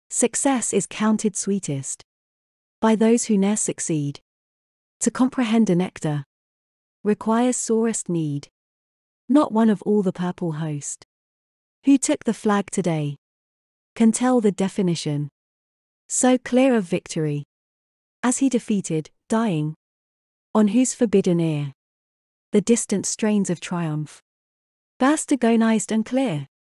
Success is counted sweetest by those who ne'er succeed. To comprehend a nectar requires sorest need. Not one of all the purple host who took the flag today can tell the definition so clear of victory as he defeated, dying, on whose forbidden ear the distant strains of triumph burst agonized and clear.